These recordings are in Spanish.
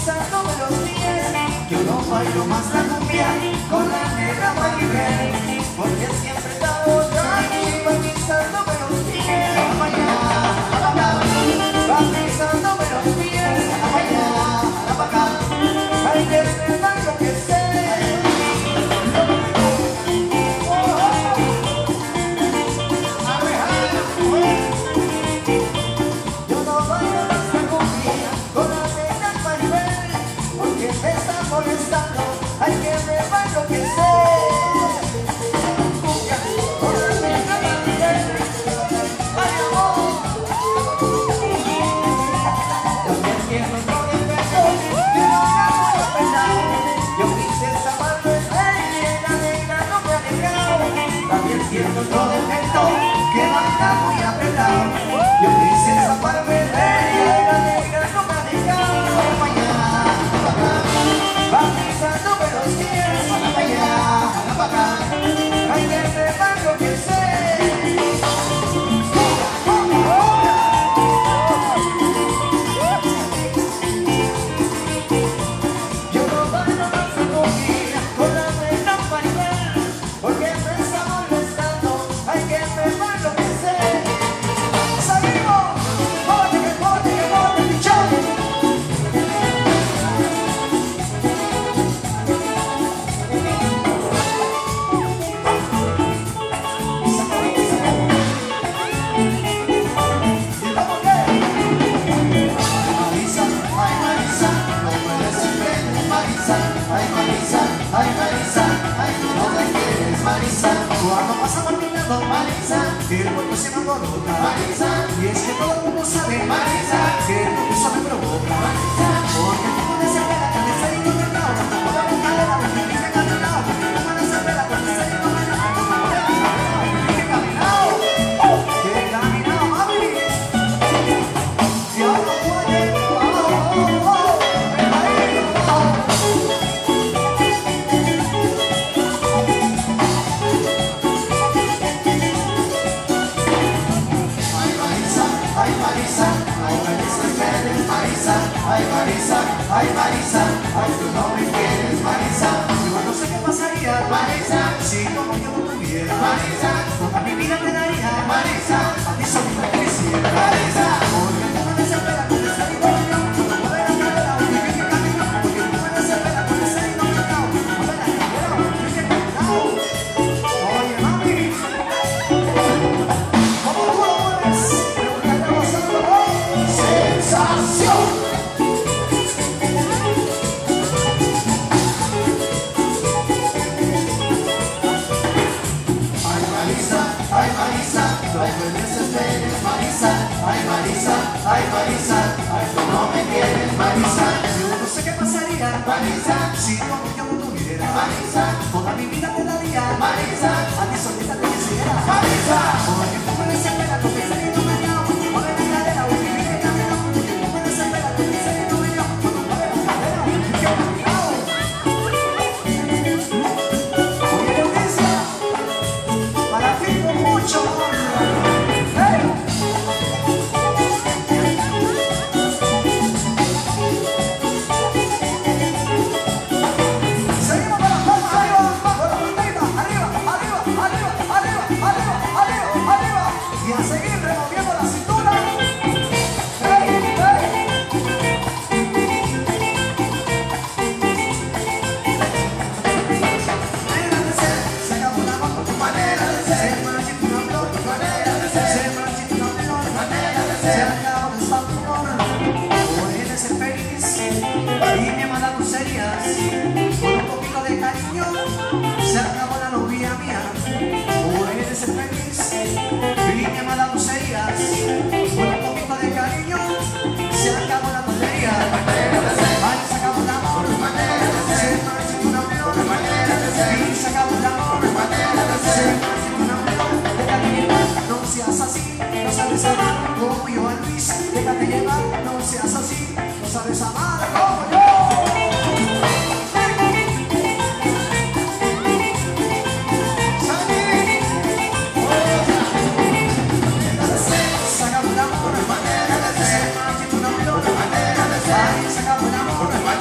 pisándome los pies. Yo no bailo más la cumbia con la negra Maribel, porque siempre está aquí, va pisándome los pies. Va allá, va pisándome los pies. Allá, para acá, hay que esperar lo que sé. Hay que ver lo que sé. Ay, amor. También quiero otro defecto de un amor pelado. Yo quise zapato en la negra no me ha dejado. También siento otro defecto que baila muy apretado. Yo quise zaparme de ella y la negra no me ha dejado. Mañana, va pisando los pies, para allá, para acá, hay que sepan lo que sé. Yo no bailo más cogida con la negra Maribel, porque me está molestando, hay que sepan lo que sé. ¡Salimos! ¡Bote, pichón! Ay Marisa, ay tú no me quieres Marisa. Cuando pasa caminando Marisa, el cuerpo se me alborota Marisa. Y es que todo el mundo sabe Marisa, que el pulso me provoca Marisa. Porque tú puedes ser la cabeza y no me acabo. Cuando la cadera me tiene caminado, porque tú puedes ser la cabeza y no me acabo. Que caminado, mami. Si ahora puede, ay Marisa, ay tú no me quieres Marisa. Yo no sé qué pasaría Marisa, si como yo no tuviera Marisa, toda mi vida te daría Marisa, a ti solita te quisiera Marisa. Porque tú me desesperas con ese ritmo, tú no mueves la cadera, oye que camino. Porque tú me desesperas con ese ritmo, tú no mueves la cadera, oye que camino. Oye mami, ¿cómo tú lo mueves? Pero que te gozando, sensación. Ay Marisa, ay tú no me quieres Marisa. Yo no sé qué pasaría Marisa, si como yo no tuviera Marisa, toda mi vida te daría Marisa, a ti solita te quisiera Marisa. Porque tú me desesperas con ese ritmo meñado, mueve la cadera, oye que camino. Porque tú me desesperas con ese ritmo meñado, cuando mueve la cadera, oye que camino. Oye Eunicia, para ti con mucho amor. Con un poquito de cariño se acabó la novia mía. Puedes ser feliz, vine a dar tonterías. Con un poquito de cariño se acabó la tontería. Ay, se acabó el amor, se marchó una flor, y se acabó el amor, se marchó una flor. Déjate llevar, no seas así, no sabes amar como yo a Luis. Déjate llevar, no seas así, no sabes amar como yo. Se acabó el amor,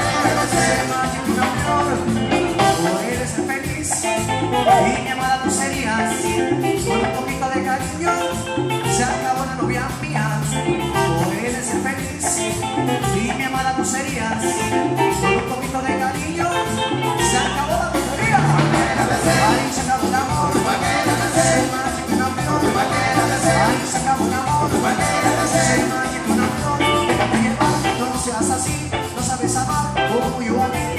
sabes amar como yo a ti.